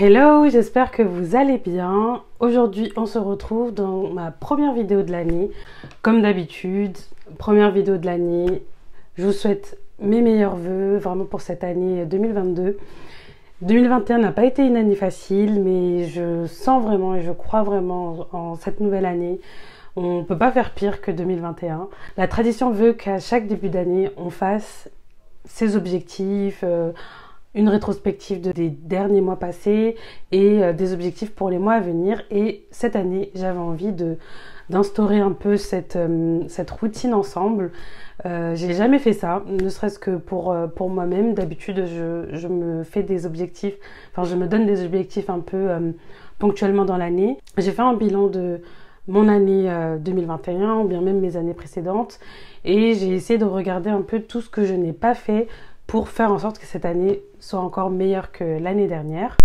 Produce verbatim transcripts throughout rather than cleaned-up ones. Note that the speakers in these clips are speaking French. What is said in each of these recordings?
Hello, j'espère que vous allez bien. Aujourd'hui, on se retrouve dans ma première vidéo de l'année. Comme d'habitude, première vidéo de l'année. Je vous souhaite mes meilleurs vœux vraiment pour cette année deux mille vingt-deux. deux mille vingt et un n'a pas été une année facile, mais je sens vraiment et je crois vraiment en cette nouvelle année. On ne peut pas faire pire que deux mille vingt et un. La tradition veut qu'à chaque début d'année, on fasse ses objectifs, euh, une rétrospective de, des derniers mois passés et euh, des objectifs pour les mois à venir. Et cette année, j'avais envie de d'instaurer un peu cette, euh, cette routine ensemble. Euh, j'ai jamais fait ça, ne serait-ce que pour, euh, pour moi-même. D'habitude, je, je me fais des objectifs, enfin je me donne des objectifs un peu euh, ponctuellement dans l'année. J'ai fait un bilan de mon année euh, deux mille vingt et un, ou bien même mes années précédentes, et j'ai essayé de regarder un peu tout ce que je n'ai pas fait pour faire en sorte que cette année soit encore meilleure que l'année dernière.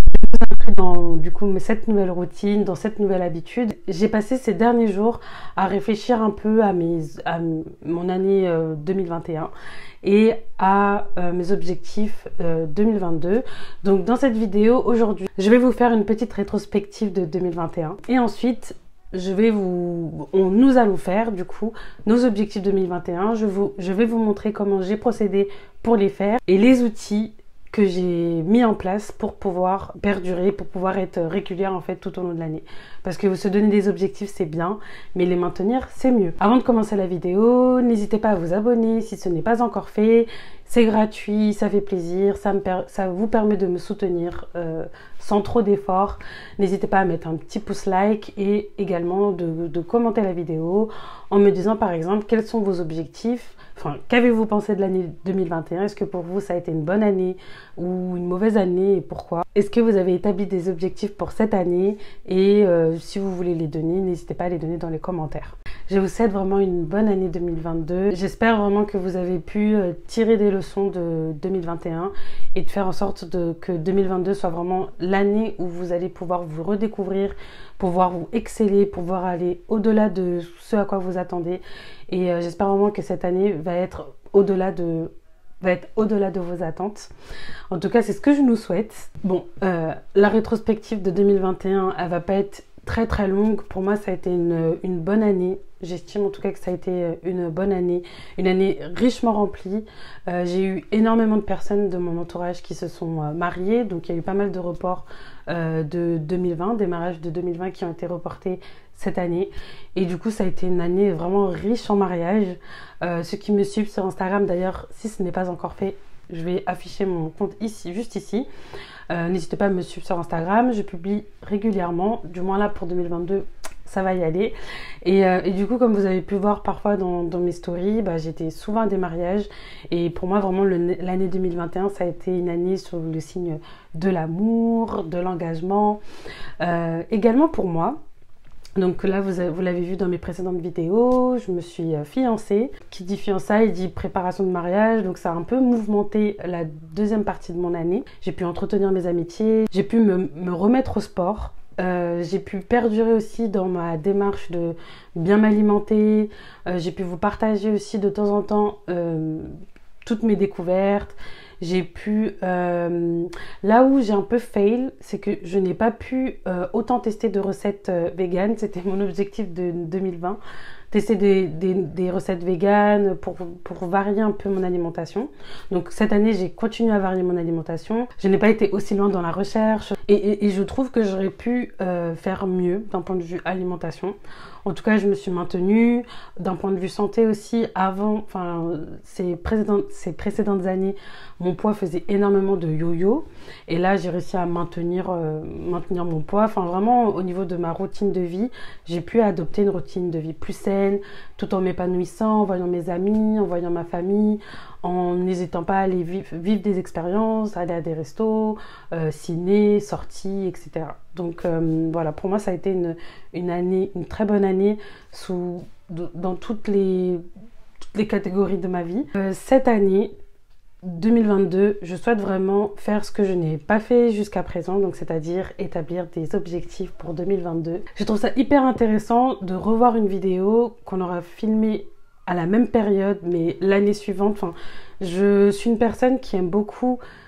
Dans du coup cette nouvelle routine, dans cette nouvelle habitude, j'ai passé ces derniers jours à réfléchir un peu à, mes, à mon année euh, deux mille vingt et un et à euh, mes objectifs euh, deux mille vingt-deux. Donc dans cette vidéo aujourd'hui, je vais vous faire une petite rétrospective de deux mille vingt et un et ensuite je vais vous, on, nous allons faire du coup nos objectifs deux mille vingt et un. Je, vous, je vais vous montrer comment j'ai procédé pour les faire et les outils que j'ai mis en place pour pouvoir perdurer, pour pouvoir être régulière en fait tout au long de l'année. Parce que se donner des objectifs c'est bien, mais les maintenir c'est mieux. Avant de commencer la vidéo, n'hésitez pas à vous abonner si ce n'est pas encore fait. C'est gratuit, ça fait plaisir, ça, me per... ça vous permet de me soutenir euh, sans trop d'efforts. N'hésitez pas à mettre un petit pouce like et également de, de commenter la vidéo en me disant par exemple quels sont vos objectifs. Enfin, qu'avez-vous pensé de l'année deux mille vingt et un? Est-ce que pour vous ça a été une bonne année ou une mauvaise année et pourquoi? Est-ce que vous avez établi des objectifs pour cette année? Et euh, si vous voulez les donner, n'hésitez pas à les donner dans les commentaires. Je vous souhaite vraiment une bonne année deux mille vingt-deux. J'espère vraiment que vous avez pu tirer des leçons de deux mille vingt et un et de faire en sorte de, que deux mille vingt-deux soit vraiment l'année où vous allez pouvoir vous redécouvrir, pouvoir vous exceller, pouvoir aller au-delà de ce à quoi vous attendez. Et euh, j'espère vraiment que cette année va être au-delà de, va être au-delà de vos attentes. En tout cas, c'est ce que je nous souhaite. Bon, euh, la rétrospective de deux mille vingt et un, elle va pas être très très longue. Pour moi, ça a été une, une bonne année. J'estime en tout cas que ça a été une bonne année, une année richement remplie. Euh, j'ai eu énormément de personnes de mon entourage qui se sont euh, mariées, donc il y a eu pas mal de reports euh, de deux mille vingt, des mariages de deux mille vingt qui ont été reportés cette année. Et du coup, ça a été une année vraiment riche en mariages. Euh, ceux qui me suivent sur Instagram, d'ailleurs, si ce n'est pas encore fait, je vais afficher mon compte ici, juste ici. Euh, N'hésitez pas à me suivre sur Instagram, je publie régulièrement, du moins là pour deux mille vingt-deux, ça va y aller. Et, euh, et du coup, comme vous avez pu voir parfois dans, dans mes stories, bah, j'étais souvent à des mariages. Et pour moi, vraiment, l'année deux mille vingt et un, ça a été une année sur le signe de l'amour, de l'engagement. Euh, également pour moi. Donc là, vous, vous l'avez vu dans mes précédentes vidéos, je me suis fiancée. Qui dit fiançailles dit préparation de mariage, donc ça a un peu mouvementé la deuxième partie de mon année. J'ai pu entretenir mes amitiés, j'ai pu me, me remettre au sport. Euh, j'ai pu perdurer aussi dans ma démarche de bien m'alimenter. Euh, j'ai pu vous partager aussi de temps en temps euh, toutes mes découvertes. J'ai pu... Euh, là où j'ai un peu fail, c'est que je n'ai pas pu euh, autant tester de recettes euh, véganes. C'était mon objectif de deux mille vingt. Tester des, des, des recettes véganes pour, pour varier un peu mon alimentation. Donc cette année, j'ai continué à varier mon alimentation. Je n'ai pas été aussi loin dans la recherche. Et, et, et je trouve que j'aurais pu euh, faire mieux d'un point de vue alimentation. En tout cas, je me suis maintenue. D'un point de vue santé aussi, avant, enfin, ces précédentes, ces précédentes années, mon poids faisait énormément de yo-yo. Et là, j'ai réussi à maintenir, euh, maintenir mon poids. Enfin, vraiment, au niveau de ma routine de vie, j'ai pu adopter une routine de vie plus saine, tout en m'épanouissant, en voyant mes amis, en voyant ma famille, en n'hésitant pas à aller vivre, vivre des expériences, aller à des restos, euh, ciné, sorties, et cetera. Donc euh, voilà, pour moi, ça a été une, une année, une très bonne année sous, dans toutes les, toutes les catégories de ma vie. Euh, cette année, deux mille vingt-deux, je souhaite vraiment faire ce que je n'ai pas fait jusqu'à présent, donc c'est-à-dire établir des objectifs pour deux mille vingt-deux. Je trouve ça hyper intéressant de revoir une vidéo qu'on aura filmée à la même période, mais l'année suivante. Enfin, je suis une personne qui aime beaucoup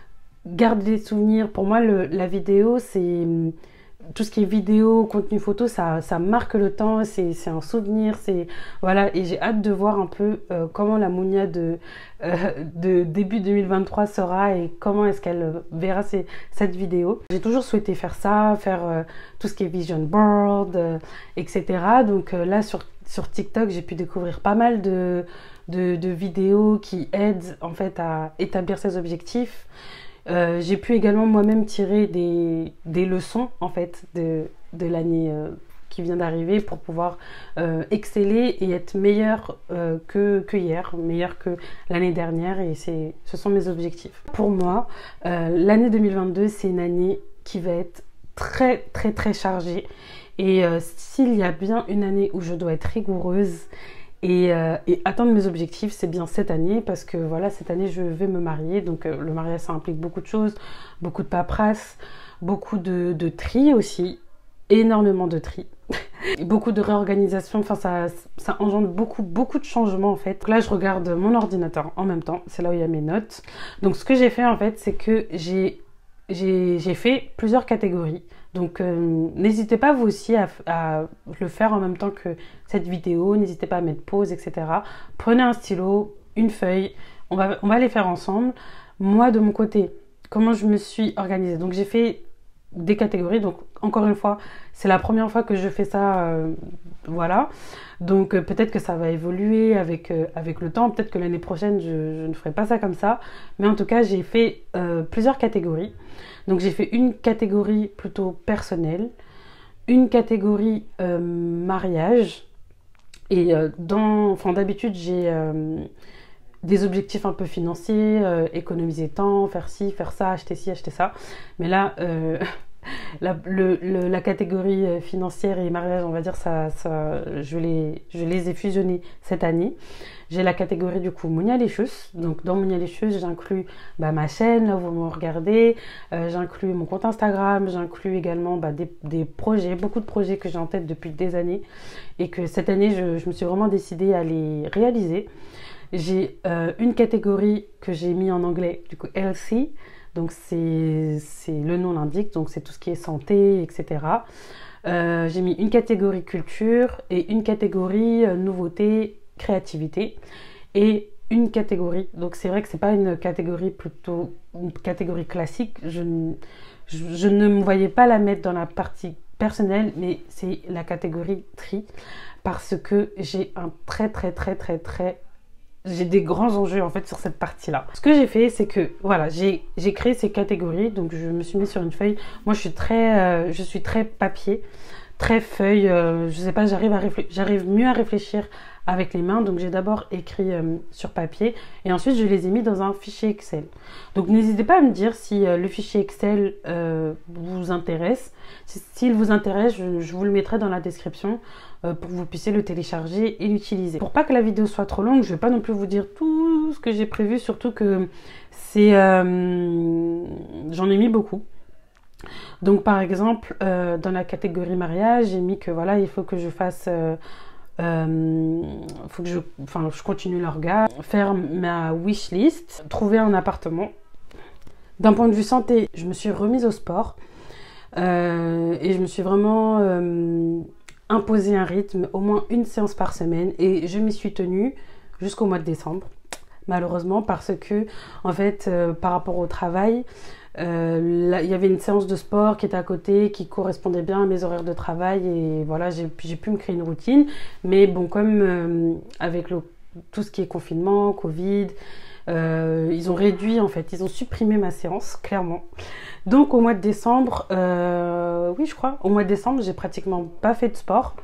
garder des souvenirs. Pour moi, le, la vidéo, c'est tout ce qui est vidéo, contenu photo, ça, ça marque le temps, c'est un souvenir, c'est voilà. Et j'ai hâte de voir un peu euh, comment la Mounia de, euh, de début deux mille vingt-trois sera et comment est-ce qu'elle verra ces, cette vidéo. J'ai toujours souhaité faire ça, faire euh, tout ce qui est vision board, euh, et cetera. Donc euh, là sur sur TikTok, j'ai pu découvrir pas mal de, de de vidéos qui aident en fait à établir ses objectifs. Euh, j'ai pu également moi-même tirer des, des leçons en fait de, de l'année euh, qui vient d'arriver pour pouvoir euh, exceller et être meilleur euh, que, que hier, meilleur que l'année dernière, et c'est, ce sont mes objectifs. Pour moi, euh, l'année deux mille vingt-deux, c'est une année qui va être très très très chargée, et euh, s'il y a bien une année où je dois être rigoureuse Et, euh, et atteindre mes objectifs, c'est bien cette année, parce que voilà, cette année je vais me marier, donc euh, le mariage ça implique beaucoup de choses, beaucoup de paperasse, beaucoup de, de tri aussi, énormément de tri, beaucoup de réorganisation, enfin ça, ça engendre beaucoup beaucoup de changements en fait. Donc là je regarde mon ordinateur en même temps, c'est là où il y a mes notes. Donc ce que j'ai fait en fait, c'est que j'ai j'ai fait plusieurs catégories. Donc euh, n'hésitez pas vous aussi à, à le faire en même temps que cette vidéo, n'hésitez pas à mettre pause, et cetera. Prenez un stylo, une feuille, on va, on va les faire ensemble. Moi de mon côté, comment je me suis organisée? Donc j'ai fait des catégories, donc encore une fois, c'est la première fois que je fais ça, euh, voilà. Donc euh, peut-être que ça va évoluer avec, euh, avec le temps, peut-être que l'année prochaine je, je ne ferai pas ça comme ça, mais en tout cas j'ai fait euh, plusieurs catégories. Donc j'ai fait une catégorie plutôt personnelle, une catégorie euh, mariage, et euh, dans, enfin d'habitude j'ai euh, des objectifs un peu financiers, euh, économiser temps, faire ci, faire ça, acheter ci, acheter ça, mais là euh, La, le, le, la catégorie financière et mariage, on va dire, ça, ça, je, les, je les ai fusionnés cette année. J'ai la catégorie du coup Mounia Licious. Donc dans Mounia Licious, j'inclus bah, ma chaîne, là où vous me regardez, euh, j'inclus mon compte Instagram, j'inclus également bah, des, des projets, beaucoup de projets que j'ai en tête depuis des années et que cette année, je, je me suis vraiment décidée à les réaliser. J'ai euh, une catégorie que j'ai mis en anglais, du coup L C. Donc c'est le nom l'indique, donc c'est tout ce qui est santé, et cetera. Euh, j'ai mis une catégorie culture et une catégorie euh, nouveauté, créativité, et une catégorie, donc c'est vrai que c'est pas une catégorie plutôt une catégorie classique, je, je, je ne me voyais pas la mettre dans la partie personnelle, mais c'est la catégorie tri, parce que j'ai un très très très très très j'ai des grands enjeux en fait sur cette partie-là. Ce que j'ai fait, c'est que voilà, j'ai créé ces catégories, donc je me suis mis sur une feuille. Moi, je suis très, euh, je suis très papier, très feuille. Euh, je sais pas, j'arrive à j'arrive mieux à réfléchir avec les mains. Donc j'ai d'abord écrit euh, sur papier et ensuite je les ai mis dans un fichier Excel. Donc n'hésitez pas à me dire si euh, le fichier Excel euh, vous intéresse. S'il vous intéresse, je, je vous le mettrai dans la description euh, pour que vous puissiez le télécharger et l'utiliser. Pour pas que la vidéo soit trop longue, je vais pas non plus vous dire tout ce que j'ai prévu, surtout que c'est, euh, j'en ai mis beaucoup. Donc par exemple, euh, dans la catégorie mariage, j'ai mis que voilà, il faut que je fasse euh, Euh, faut que je, enfin, je continue l'orga, faire ma wish list, trouver un appartement. D'un point de vue santé, je me suis remise au sport euh, et je me suis vraiment euh, imposé un rythme, au moins une séance par semaine, et je m'y suis tenue jusqu'au mois de décembre, malheureusement, parce que en fait, euh, par rapport au travail, Euh, là, il y avait une séance de sport qui était à côté, qui correspondait bien à mes horaires de travail, et voilà, j'ai pu me créer une routine. Mais bon, comme euh, avec le, tout ce qui est confinement, Covid, euh, ils ont réduit en fait, ils ont supprimé ma séance, clairement. Donc au mois de décembre, euh, oui je crois, au mois de décembre, j'ai pratiquement pas fait de sport.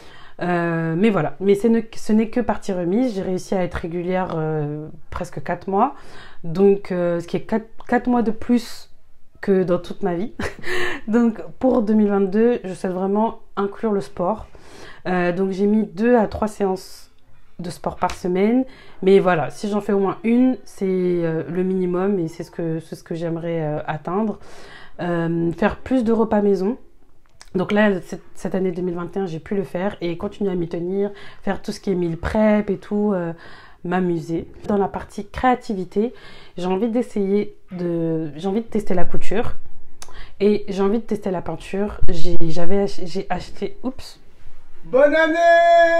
Euh, mais voilà, mais ne, ce n'est que partie remise. J'ai réussi à être régulière euh, presque quatre mois, donc euh, ce qui est quatre mois de plus que dans toute ma vie. Donc pour deux mille vingt-deux, je souhaite vraiment inclure le sport. Euh, donc j'ai mis deux à trois séances de sport par semaine, mais voilà, si j'en fais au moins une, c'est euh, le minimum, et c'est ce que, c'est ce que j'aimerais euh, atteindre. Euh, faire plus de repas maison. Donc là, cette année deux mille vingt et un, j'ai pu le faire et continuer à m'y tenir, faire tout ce qui est meal prep et tout, euh, m'amuser. Dans la partie créativité, j'ai envie d'essayer de... j'ai envie de tester la couture et j'ai envie de tester la peinture. J'ai j'avais j'ai acheté... Oups. Bonne année!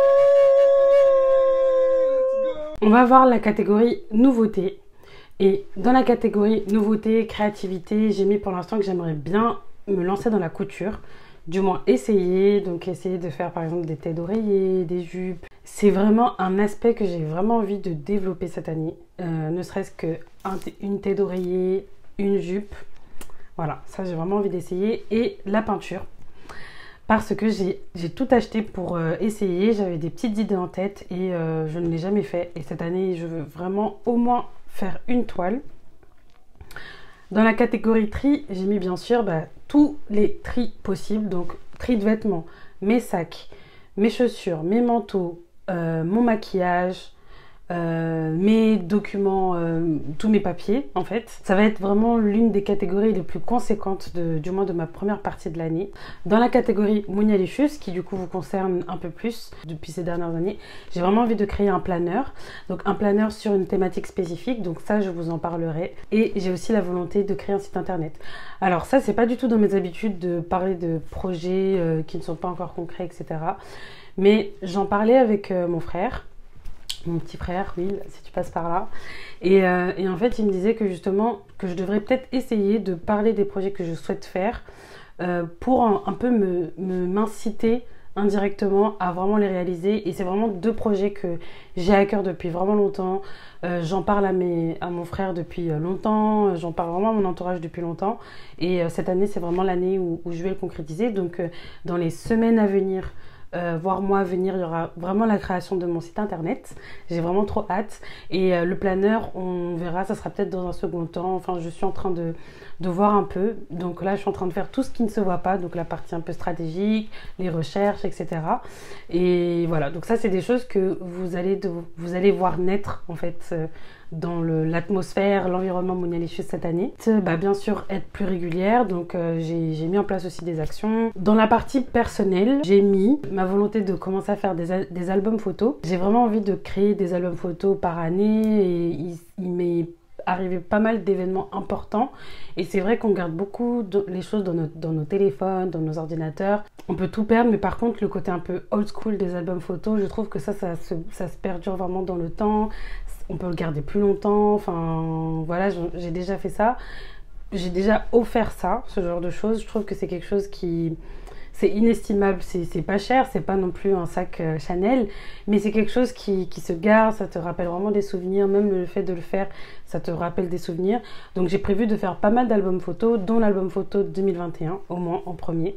On va voir la catégorie nouveauté. Et dans la catégorie nouveauté, créativité, j'ai mis pour l'instant que j'aimerais bien me lancer dans la couture. Du moins essayer, donc essayer de faire par exemple des têtes d'oreiller, des jupes. C'est vraiment un aspect que j'ai vraiment envie de développer cette année. Euh, ne serait-ce qu'une tête d'oreiller, une jupe. Voilà, ça j'ai vraiment envie d'essayer. Et la peinture. Parce que j'ai tout acheté pour euh, essayer. J'avais des petites idées en tête et euh, je ne l'ai jamais fait. Et cette année, je veux vraiment au moins faire une toile. Dans la catégorie tri, j'ai mis bien sûr bah, tous les tris possibles. Donc tri de vêtements, mes sacs, mes chaussures, mes manteaux, euh, mon maquillage, euh, mes documents, euh, tous mes papiers en fait. Ça va être vraiment l'une des catégories les plus conséquentes de, du moins de ma première partie de l'année. Dans la catégorie Mounialicious, qui du coup vous concerne un peu plus depuis ces dernières années, j'ai vraiment envie de créer un planeur. Donc un planeur sur une thématique spécifique, donc ça je vous en parlerai. Et j'ai aussi la volonté de créer un site internet. Alors ça c'est pas du tout dans mes habitudes de parler de projets euh, qui ne sont pas encore concrets, et cetera. Mais j'en parlais avec euh, mon frère. Mon petit frère, Will, si tu passes par là. Et, euh, et en fait, il me disait que justement, que je devrais peut-être essayer de parler des projets que je souhaite faire euh, pour un, un peu me, me, m'inciter indirectement à vraiment les réaliser. Et c'est vraiment deux projets que j'ai à cœur depuis vraiment longtemps. Euh, j'en parle à, mes, à mon frère depuis longtemps. J'en parle vraiment à mon entourage depuis longtemps. Et euh, cette année, c'est vraiment l'année où, où je vais le concrétiser. Donc, euh, dans les semaines à venir, Euh, voire moi à venir, il y aura vraiment la création de mon site internet. J'ai vraiment trop hâte. Et euh, le planeur, on verra, ça sera peut-être dans un second temps. Enfin, je suis en train de, de voir un peu. Donc là, je suis en train de faire tout ce qui ne se voit pas. Donc la partie un peu stratégique, les recherches, et cetera. Et voilà, donc ça, c'est des choses que vous allez, de, vous allez voir naître en fait euh, dans l'atmosphère, l'environnement Mounialicious cette année. Bah, bien sûr, être plus régulière. Donc euh, j'ai mis en place aussi des actions. Dans la partie personnelle, j'ai mis ma volonté de commencer à faire des, al des albums photos. J'ai vraiment envie de créer des albums photos par année et il, il m'est arrivé pas mal d'événements importants et c'est vrai qu'on garde beaucoup de, les choses dans nos, dans nos téléphones, dans nos ordinateurs. On peut tout perdre, mais par contre le côté un peu old school des albums photos, je trouve que ça, ça se, ça se perdure vraiment dans le temps. On peut le garder plus longtemps, enfin voilà, j'ai déjà fait ça. J'ai déjà offert ça, ce genre de choses. Je trouve que c'est quelque chose qui... c'est inestimable, c'est pas cher, c'est pas non plus un sac euh, Chanel, mais c'est quelque chose qui, qui se garde, ça te rappelle vraiment des souvenirs, même le fait de le faire, ça te rappelle des souvenirs. Donc j'ai prévu de faire pas mal d'albums photos, dont l'album photo deux mille vingt et un, au moins en premier.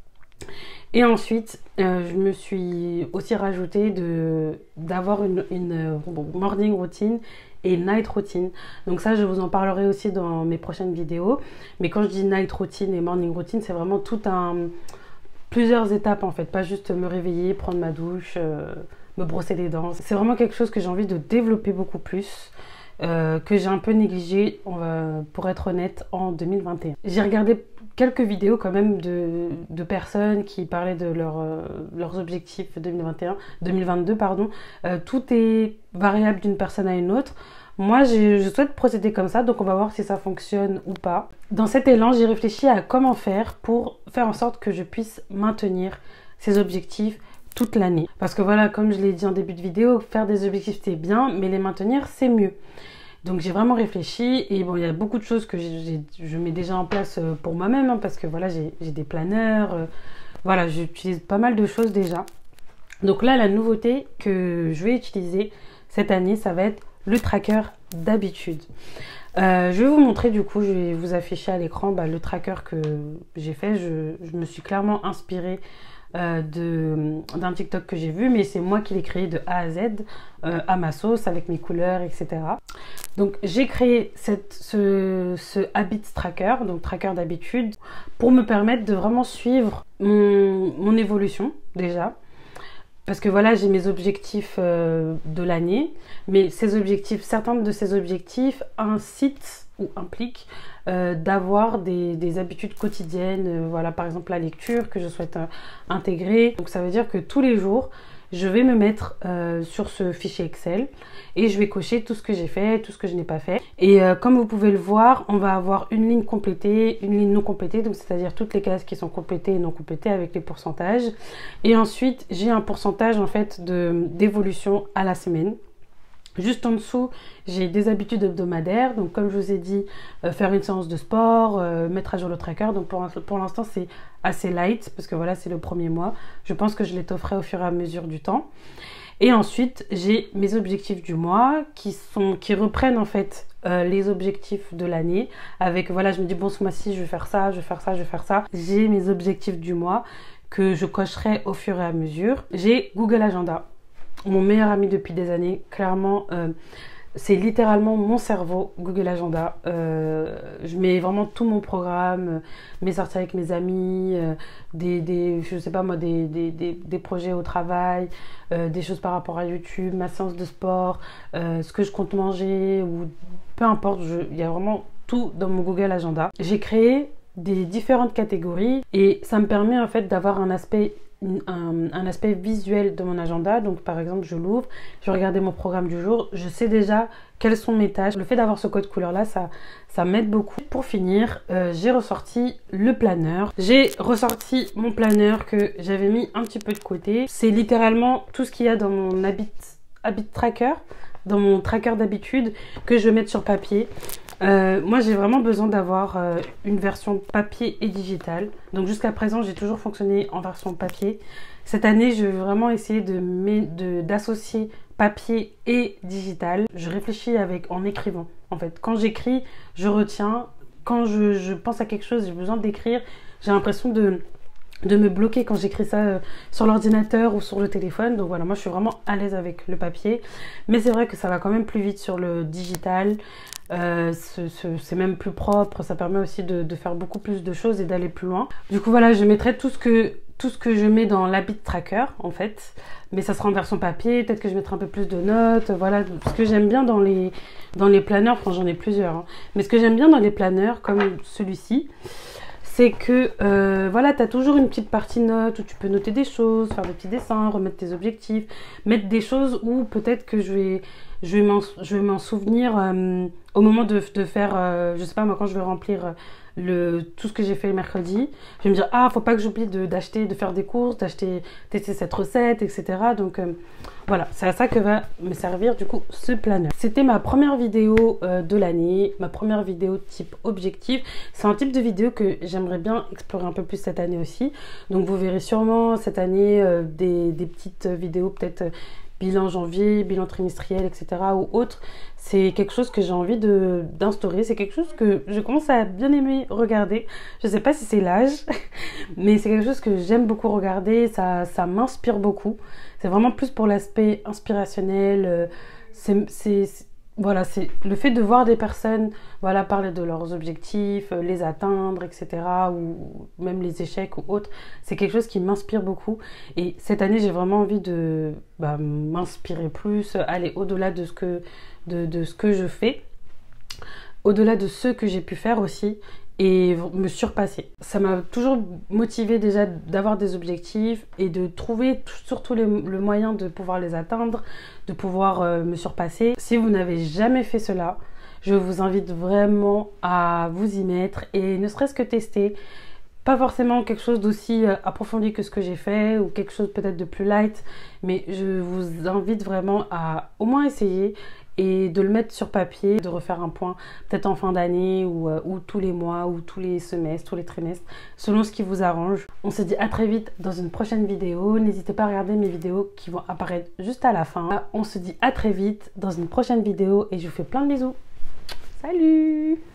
Et ensuite, euh, je me suis aussi rajouté d'avoir une, une morning routine et night routine. Donc ça, je vous en parlerai aussi dans mes prochaines vidéos. Mais quand je dis night routine et morning routine, c'est vraiment tout un... plusieurs étapes en fait, pas juste me réveiller, prendre ma douche, euh, me brosser les dents. C'est vraiment quelque chose que j'ai envie de développer beaucoup plus, euh, que j'ai un peu négligé, on va, pour être honnête, en deux mille vingt et un. J'ai regardé quelques vidéos quand même de, de personnes qui parlaient de leur, euh, leurs objectifs deux mille vingt et un, deux mille vingt-deux. Pardon. Euh, tout est variable d'une personne à une autre. Moi, je souhaite procéder comme ça, donc on va voir si ça fonctionne ou pas. Dans cet élan, j'ai réfléchi à comment faire pour faire en sorte que je puisse maintenir ces objectifs toute l'année. Parce que voilà, comme je l'ai dit en début de vidéo, faire des objectifs c'est bien, mais les maintenir c'est mieux. Donc j'ai vraiment réfléchi et bon, il y a beaucoup de choses que j'ai, je mets déjà en place pour moi-même, hein, parce que voilà, j'ai des planeurs, euh, voilà, j'utilise pas mal de choses déjà. Donc là, la nouveauté que je vais utiliser cette année, ça va être le tracker d'habitude. Euh, je vais vous montrer du coup, je vais vous afficher à l'écran bah, le tracker que j'ai fait. Je, je me suis clairement inspirée euh, d'un TikTok que j'ai vu, mais c'est moi qui l'ai créé de A à Z, euh, à ma sauce, avec mes couleurs, et cetera. Donc j'ai créé cette, ce, ce Habits Tracker, donc tracker d'habitude, pour me permettre de vraiment suivre mon, mon évolution déjà. Parce que voilà, j'ai mes objectifs euh, de l'année, mais ces objectifs, certains de ces objectifs incitent ou impliquent euh, d'avoir des, des habitudes quotidiennes. Euh, voilà, par exemple la lecture que je souhaite euh, intégrer. Donc ça veut dire que tous les jours, je vais me mettre euh, sur ce fichier Excel et je vais cocher tout ce que j'ai fait, tout ce que je n'ai pas fait. Et euh, comme vous pouvez le voir, on va avoir une ligne complétée, une ligne non complétée, donc c'est-à-dire toutes les cases qui sont complétées et non complétées avec les pourcentages. Et ensuite, j'ai un pourcentage en fait de d'évolution à la semaine. Juste en dessous, j'ai des habitudes hebdomadaires. Donc, comme je vous ai dit, euh, faire une séance de sport, euh, mettre à jour le tracker. Donc, pour, pour l'instant, c'est assez light parce que voilà, c'est le premier mois. Je pense que je l'étofferai au fur et à mesure du temps. Et ensuite, j'ai mes objectifs du mois qui, sont, qui reprennent en fait euh, les objectifs de l'année. Avec, voilà, je me dis, bon, ce mois-ci, je vais faire ça, je vais faire ça, je vais faire ça. J'ai mes objectifs du mois que je cocherai au fur et à mesure. J'ai Google Agenda. Mon meilleur ami depuis des années, clairement, euh, c'est littéralement mon cerveau, Google Agenda. Euh, je mets vraiment tout mon programme, euh, mes sorties avec mes amis, euh, des, des, je sais pas moi, des, des, des, des projets au travail, euh, des choses par rapport à YouTube, ma séance de sport, euh, ce que je compte manger, ou peu importe, il y a vraiment tout dans mon Google Agenda. J'ai créé des différentes catégories et ça me permet en fait d'avoir un aspect Un, un aspect visuel de mon agenda. Donc par exemple, je l'ouvre, je vais regarder mon programme du jour, je sais déjà quelles sont mes tâches. Le fait d'avoir ce code couleur là, ça, ça m'aide beaucoup. Pour finir, euh, j'ai ressorti le planeur. J'ai ressorti mon planeur que j'avais mis un petit peu de côté. C'est littéralement tout ce qu'il y a dans mon habit, habit tracker, dans mon tracker d'habitude que je vais mettre sur papier. Euh, moi j'ai vraiment besoin d'avoir euh, une version papier et digitale. Donc jusqu'à présent j'ai toujours fonctionné en version papier. Cette année je vais vraiment essayer de, de, d'associer papier et digital. Je réfléchis avec, en écrivant en fait. Quand j'écris je retiens. Quand je, je pense à quelque chose j'ai besoin d'écrire. J'ai l'impression de... de me bloquer quand j'écris ça euh, sur l'ordinateur ou sur le téléphone. Donc voilà, moi je suis vraiment à l'aise avec le papier, mais c'est vrai que ça va quand même plus vite sur le digital. Euh, c'est même plus propre, ça permet aussi de, de faire beaucoup plus de choses et d'aller plus loin. Du coup voilà, je mettrai tout ce que tout ce que je mets dans l'habit tracker en fait, mais ça sera en version papier. Peut-être que je mettrai un peu plus de notes, voilà. Ce que j'aime bien dans les dans les planeurs, enfin j'en ai plusieurs, hein, mais ce que j'aime bien dans les planeurs comme celui-ci, c'est que euh, voilà, tu as toujours une petite partie notes où tu peux noter des choses, faire des petits dessins, remettre tes objectifs, mettre des choses où peut-être que je vais, je vais m'en souvenir euh, au moment de, de faire, euh, je sais pas moi, quand je vais remplir le, tout ce que j'ai fait le mercredi. Je vais me dire, ah, faut pas que j'oublie d'acheter, de, de faire des courses, d'acheter, tester cette recette, et cetera. Donc euh, voilà, c'est à ça que va me servir du coup ce planeur. C'était ma première vidéo euh, de l'année, ma première vidéo type objectif. C'est un type de vidéo que j'aimerais bien explorer un peu plus cette année aussi. Donc vous verrez sûrement cette année euh, des, des petites vidéos peut-être euh, bilan janvier, bilan trimestriel, et cetera ou autre. C'est quelque chose que j'ai envie de d'instaurer. C'est quelque chose que je commence à bien aimer regarder. Je sais pas si c'est l'âge, mais c'est quelque chose que j'aime beaucoup regarder. Ça, ça m'inspire beaucoup. C'est vraiment plus pour l'aspect inspirationnel. C'est voilà, c'est le fait de voir des personnes voilà, parler de leurs objectifs, les atteindre, et cetera. Ou même les échecs ou autres. C'est quelque chose qui m'inspire beaucoup. Et cette année, j'ai vraiment envie de bah, m'inspirer plus, aller au-delà de ce que De, de ce que je fais, au-delà de ce que j'ai pu faire aussi, et me surpasser. Ça m'a toujours motivé déjà d'avoir des objectifs et de trouver surtout les, le moyen de pouvoir les atteindre, de pouvoir euh, me surpasser. Si vous n'avez jamais fait cela, je vous invite vraiment à vous y mettre et ne serait-ce que tester. Pas forcément quelque chose d'aussi approfondi que ce que j'ai fait ou quelque chose peut-être de plus light, mais je vous invite vraiment à au moins essayer et de le mettre sur papier, de refaire un point peut-être en fin d'année ou, euh, ou tous les mois ou tous les semestres, tous les trimestres, selon ce qui vous arrange. On se dit à très vite dans une prochaine vidéo. N'hésitez pas à regarder mes vidéos qui vont apparaître juste à la fin. On se dit à très vite dans une prochaine vidéo et je vous fais plein de bisous. Salut!